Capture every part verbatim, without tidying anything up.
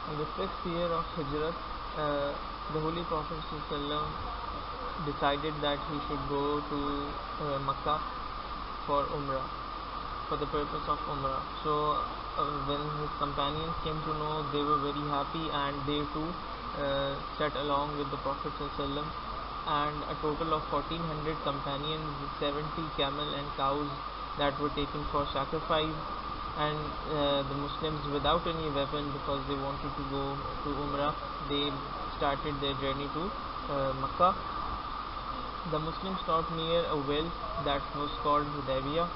In the sixth year of Hijrat, uh, the Holy Prophet ﷺ decided that he should go to uh, Makkah for Umrah, for the purpose of Umrah. So uh, when his companions came to know, they were very happy, and they too uh, set along with the Prophet ﷺ, and a total of fourteen hundred companions, seventy camel and cows that were taken for sacrifice, and uh, the Muslims without any weapon, because they wanted to go to Umrah, they started their journey to uh, Makkah. The Muslims stopped near a well that was called Hudaybiyah.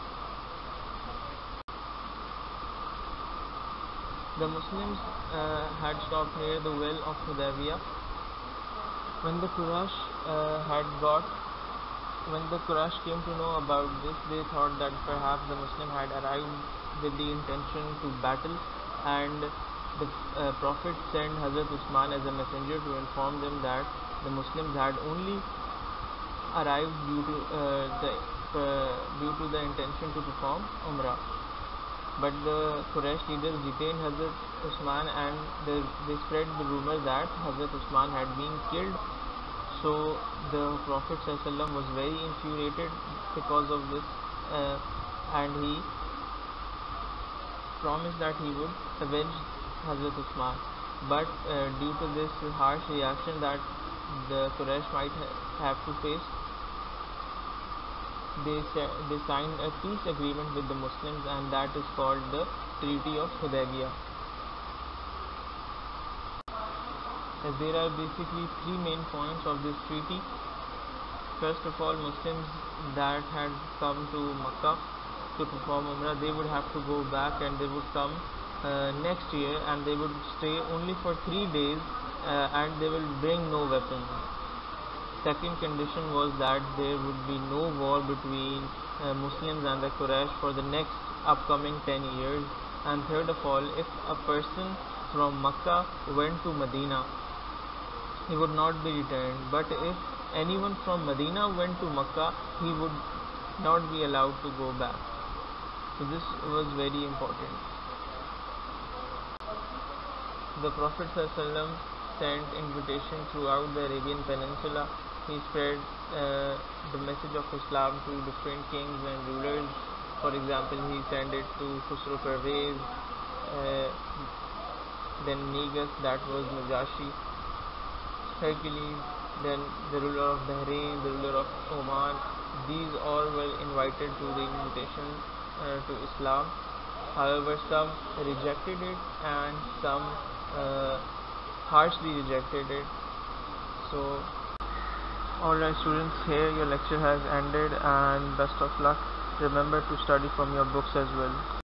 The Muslims uh, had stopped near the well of Hudaybiyah. When the Quraysh uh, had got, when the Quraysh came to know about this, they thought that perhaps the Muslim had arrived with the intention to battle, and the uh, Prophet sent Hazrat Usman as a messenger to inform them that the Muslims had only arrived due to uh, the uh, due to the intention to perform Umrah. But the Quraysh leaders detained Hazrat Usman, and they, they spread the rumor that Hazrat Usman had been killed. So the Prophet ﷺ was very infuriated because of this, uh, and he promised that he would avenge Hazrat Usman. But uh, due to this harsh reaction that the Quraysh might ha have to face, they, they signed a peace agreement with the Muslims, and that is called the Treaty of Hudaybiyah. As there are basically three main points of this treaty. First of all, Muslims that had come to Makkah to perform Umrah, they would have to go back, and they would come uh, next year, and they would stay only for three days, uh, and they will bring no weapons. Second condition was that there would be no war between uh, Muslims and the Quraysh for the next upcoming ten years. And third of all, if a person from Makkah went to Medina, he would not be returned. But if anyone from Medina went to Makkah, he would not be allowed to go back. So this was very important. The Prophet ﷺ sent invitation throughout the Arabian Peninsula. He spread uh, the message of Islam to different kings and rulers. For example, he sent it to Khusro Pervez, uh, then Negus, that was Najashi, Hercules, then the ruler of Bahrain, the ruler of Oman. These all were invited to the invitation uh, to Islam. However, some rejected it, and some uh, harshly rejected it. So, alright students, here your lecture has ended, and best of luck. Remember to study from your books as well.